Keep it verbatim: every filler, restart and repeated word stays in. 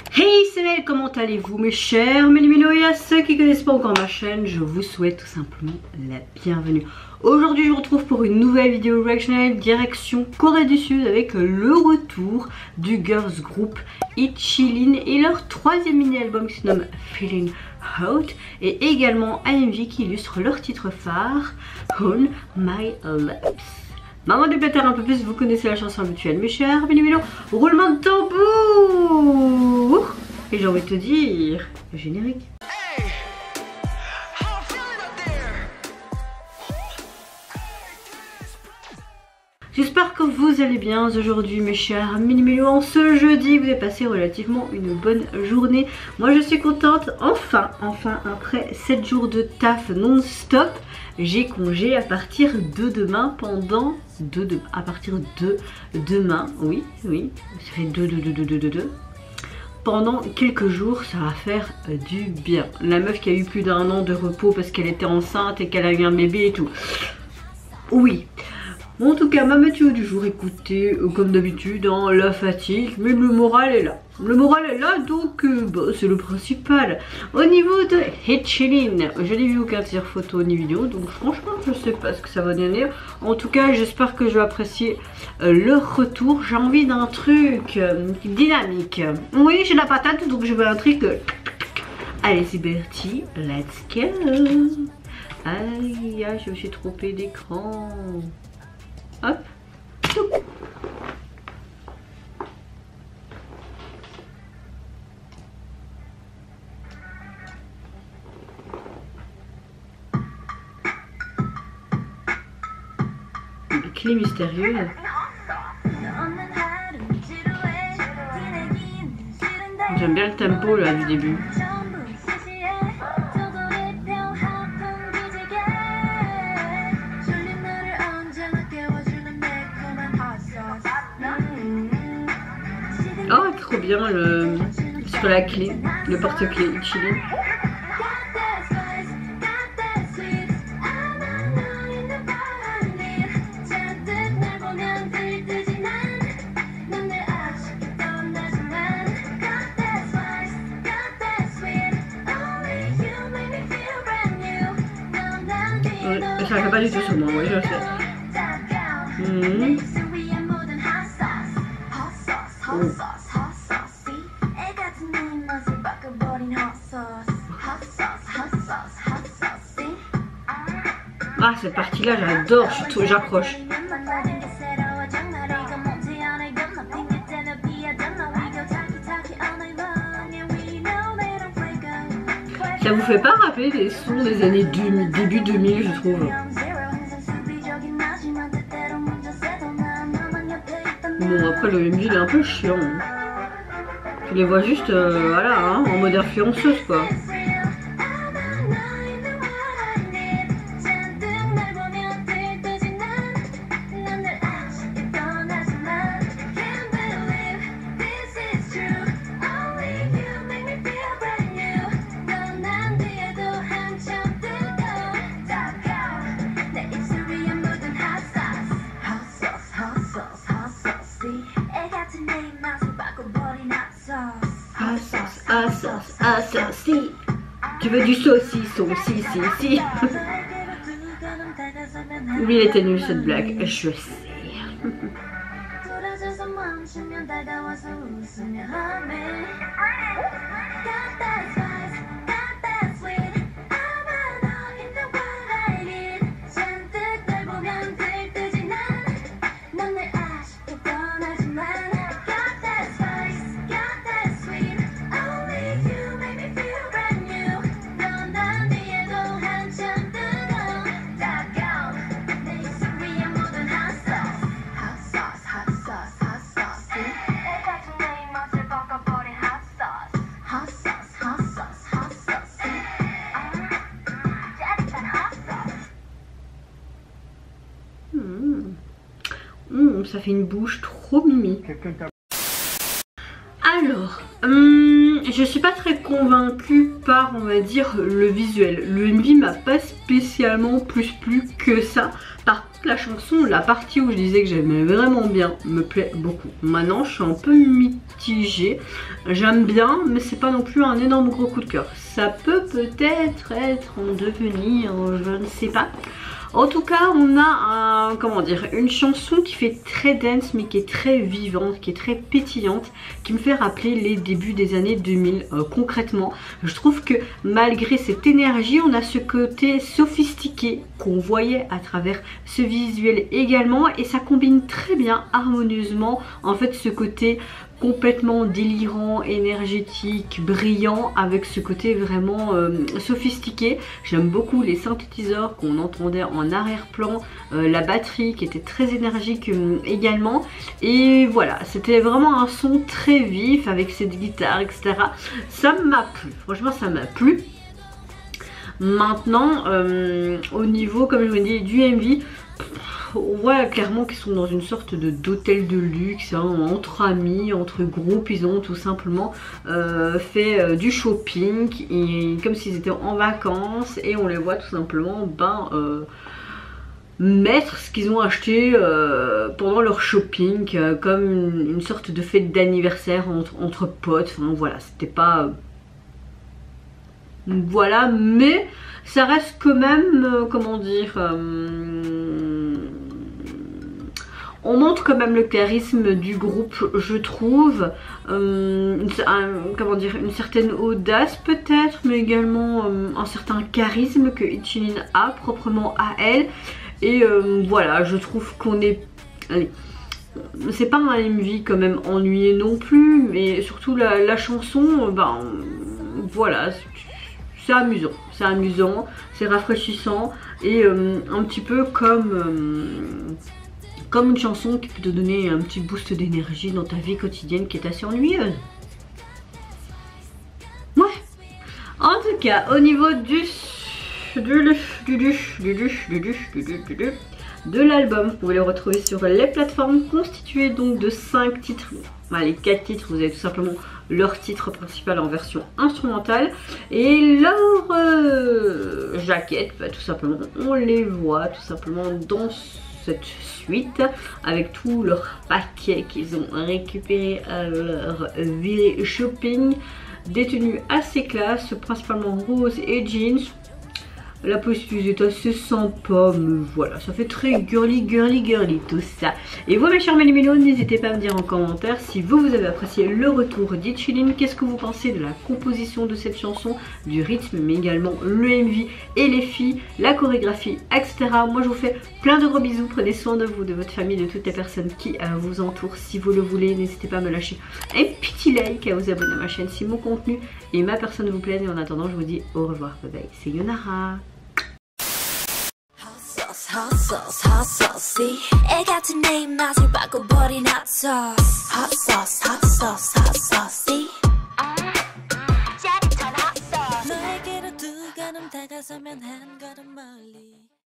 Hey, c'est Mel, comment allez-vous mes chers Mélimino, et à ceux qui ne connaissent pas encore ma chaîne, je vous souhaite tout simplement la bienvenue. Aujourd'hui je vous retrouve pour une nouvelle vidéo reactionnelle direction Corée du Sud avec le retour du girls group Ichilin et leur troisième mini-album qui se nomme Feeling Hot et également un M V qui illustre leur titre phare On My Lips. Maman du plater un peu plus, vous connaissez la chanson habituelle mes chers Mélimino, roulement de tambour. Et j'ai envie de te dire, le générique. J'espère que vous allez bien aujourd'hui mes chers Mélimino. En ce jeudi, vous avez passé relativement une bonne journée. Moi je suis contente, enfin, enfin après sept jours de taf non-stop, j'ai congé à partir de demain pendant de, de à partir de demain, oui, oui, ça fait deux, deux, deux, deux, deux, deux, deux. Pendant quelques jours, ça va faire du bien. La meuf qui a eu plus d'un an de repos parce qu'elle était enceinte et qu'elle a eu un bébé et tout. Oui. En tout cas, ma météo du jour, écoutez, euh, comme d'habitude, hein, la fatigue, mais le moral est là. Le moral est là, donc euh, bah, c'est le principal. Au niveau de Ichilin, je n'ai vu aucun tir photo ni vidéo, donc franchement, je sais pas ce que ça va donner. En tout cas, j'espère que je vais apprécier euh, leur retour. J'ai envie d'un truc euh, dynamique. Oui, j'ai la patate, donc je veux un truc... Euh... Allez, c'est parti, let's go. Aïe, aïe, je me suis trompée d'écran. Hop. Une clé mystérieuse. J'aime bien le tempo là du début. Oh, trop bien le sur la clé, le porte-clés Ichilin. Ouais, ça fait pas du tout sur moi, oui, je le sais. Mmh. Oh. Ah, cette partie là j'adore, j'accroche. Ça vous fait pas rappeler les sons des années deux mille, début deux mille je trouve. Bon après le M V il est un peu chiant. Tu les vois juste euh, voilà hein, en mode influenceuse quoi. Ah, sauce, ah, sauce, si. Tu veux du saucisson, si, si, si. Oui, elle était nulle cette blague, je sais. Mmh, ça fait une bouche trop mimi. Alors, hum, je suis pas très convaincue par, on va dire, le visuel. Le M V m'a pas spécialement plus plu que ça. Par la chanson, la partie où je disais que j'aimais vraiment bien, me plaît beaucoup. Maintenant, je suis un peu mitigée. J'aime bien, mais c'est pas non plus un énorme gros coup de cœur. Ça peut peut-être être en devenir, je ne sais pas. En tout cas, on a un, comment dire, une chanson qui fait très dance, mais qui est très vivante, qui est très pétillante, qui me fait rappeler les débuts des années deux mille. Euh, concrètement, je trouve que malgré cette énergie, on a ce côté sophistiqué qu'on voyait à travers ce visuel également, et ça combine très bien, harmonieusement, en fait, ce côté complètement délirant, énergétique, brillant, avec ce côté vraiment euh, sophistiqué. J'aime beaucoup les synthétiseurs qu'on entendait en arrière-plan, euh, la batterie qui était très énergique euh, également, et voilà, c'était vraiment un son très vif avec cette guitare, et cetera. Ça m'a plu, franchement ça m'a plu. Maintenant, euh, au niveau, comme je vous dis, du M V, on voit clairement qu'ils sont dans une sorte de d'hôtel de luxe, hein, entre amis, entre groupes. Ils ont tout simplement euh, fait euh, du shopping, et, comme s'ils étaient en vacances, et on les voit tout simplement ben, euh, mettre ce qu'ils ont acheté euh, pendant leur shopping, euh, comme une, une sorte de fête d'anniversaire entre, entre potes. Enfin voilà, c'était pas... Euh, voilà, mais ça reste quand même, euh, comment dire... Euh, on montre quand même le charisme du groupe, je trouve, euh, un, comment dire, une certaine audace peut-être, mais également euh, un certain charisme que Ichilin a proprement à elle. Et euh, voilà, je trouve qu'on est... Allez, c'est pas un M V quand même ennuyé non plus, mais surtout la, la chanson, ben voilà, c'est amusant, c'est amusant, c'est rafraîchissant, et euh, un petit peu comme... Euh, Comme une chanson qui peut te donner un petit boost d'énergie dans ta vie quotidienne qui est assez ennuyeuse. Ouais. En tout cas, au niveau du du du du du du du du du de l'album, vous pouvez le retrouver sur les plateformes, constitué donc de cinq titres. Enfin, les quatre titres, vous avez tout simplement leur titre principal en version instrumentale, et leur euh, jaquette, bah, tout simplement, on les voit tout simplement dans cette suite avec tout leur paquet qu'ils ont récupéré à leur virée shopping, des tenues assez classe, principalement rose et jeans. La posture est assez sympa, mais voilà, ça fait très girly, girly, girly tout ça. Et vous mes chers Mélimélos, n'hésitez pas à me dire en commentaire si vous, vous avez apprécié le retour d'Ichilin, qu'est-ce que vous pensez de la composition de cette chanson, du rythme, mais également le M V et les filles, la chorégraphie, et cetera. Moi je vous fais plein de gros bisous, prenez soin de vous, de votre famille, de toutes les personnes qui euh, vous entourent. Si vous le voulez, n'hésitez pas à me lâcher un petit like, à vous abonner à ma chaîne si mon contenu et ma personne vous plaisent. Et en attendant, je vous dis au revoir, bye bye, c'est Yonara. Hot sauce, hot saucy. 애 같은 내 입맛을 바꿔버린 hot sauce. Hot sauce, hot sauce, hot saucy. 짜릿한 hot sauce. 너에게로 두 걸음 다가서면 한 걸음 멀리.